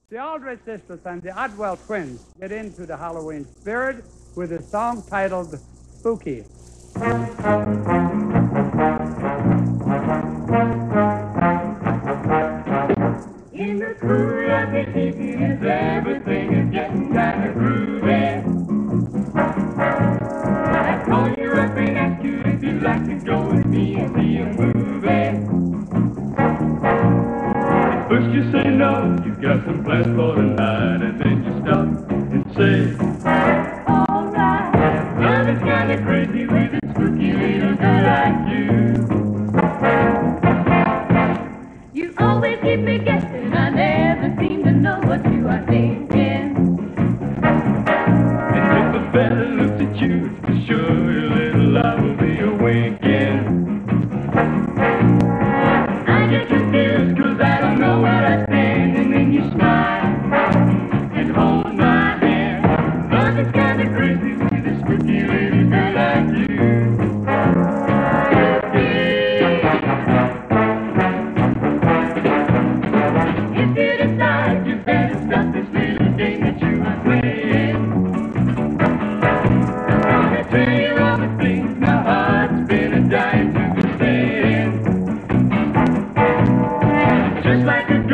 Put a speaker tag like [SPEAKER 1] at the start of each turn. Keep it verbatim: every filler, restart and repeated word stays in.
[SPEAKER 1] The Aldridge sisters and the Otwell twins get into the Halloween spirit with a song titled Spooky.
[SPEAKER 2] In the cool of the evening, as everything is getting kind of groovy, I call you up and ask you if you'd like to go with me and see a movie. At first you say no, you got some plans for the night, and then you stop and say, alright. Love is kind of crazy with a spooky little girl like you. You always keep me guessing, I never seem to know what you are thinking. And if a fella looks at you, to show you a little love will be a winking. I get confused cause I don't know where I stand, and then you smile and hold my hand. Love is kind of crazy with a spooky little girl like you. If you decide you better stop this little game that you are playing, I'm gonna tell you all the things my heart's been a dying to be saying. Just like a